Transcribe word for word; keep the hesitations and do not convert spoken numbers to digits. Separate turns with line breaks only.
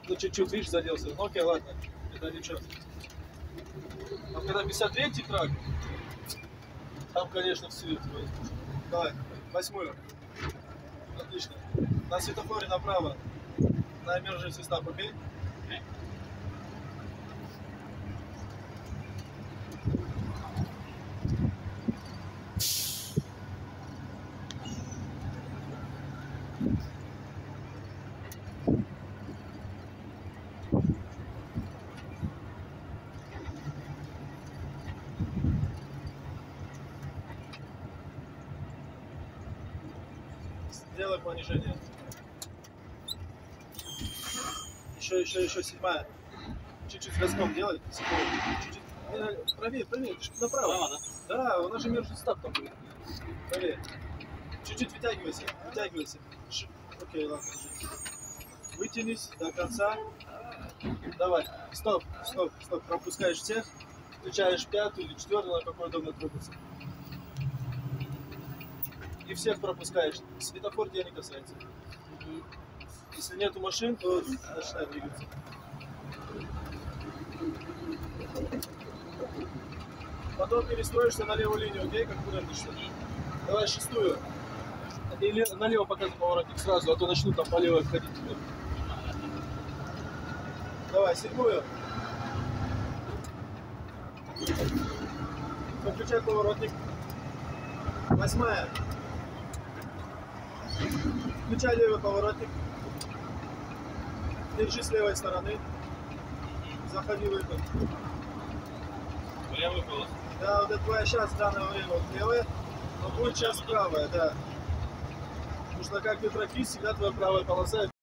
Ну, чуть-чуть, видишь, заделся. Ну, окей, ладно. Это ничего. А когда пятьдесят третий трак, там, конечно, все это. Давай, восьмую. Отлично. На светофоре направо. На emergency stop, окей? Сделай понижение. Еще, еще, еще седьмая. Чуть-чуть газком делай. Чуть-чуть. Правее, правее. Направо.
Право, да?
Да, у нас же между стап там будет. Правее. Чуть-чуть вытягивайся. Вытягивайся. Ш... Окей, ладно. Вытянись до конца. Давай. Стоп, стоп, стоп. Пропускаешь всех. Включаешь пятую или четвертую, на какой удобно трогаться. И всех пропускаешь. Светофор тебя не касается. Если нету машин, то начинай двигаться. Потом перестроишься на левую линию, окей, как куда-то. Давай шестую. Или налево показывай поворотник сразу, а то начну там по левой ходить теперь. Давай, седьмую. Подключай поворотник. Восьмая. Включай левый поворотник. Держи с левой стороны. Заходи в это.
Левый голос.
Да, вот это твоя сейчас в данное время вот левая, но будет сейчас правая, да. Потому что как ветрофист, всегда твоя правая полоса